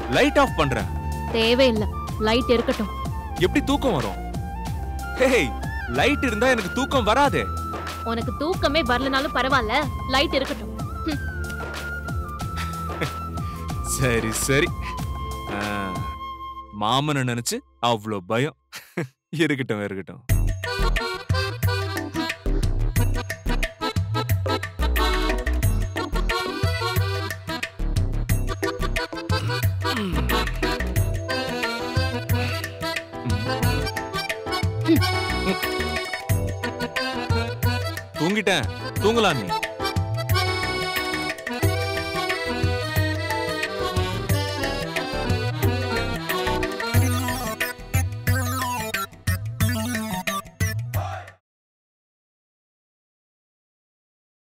Light off பண்றேன். தேவையில்ல, light இருக்கட்டும். எப்படி தூக்கம் வரும்? ஹேய், லைட் இருந்தா எனக்கு தூக்கம் வராதே. உனக்கு தூக்கமே வரலனாலும் பரவாயில்ல, லைட் இருக்கட்டும். சரி சரி. மாமனை நினைச்சு அவ்வளோ பயம். இருக்கட்டும் இருக்கட்டும். தூங்கிட்டேன், தூங்கலாம் நீ.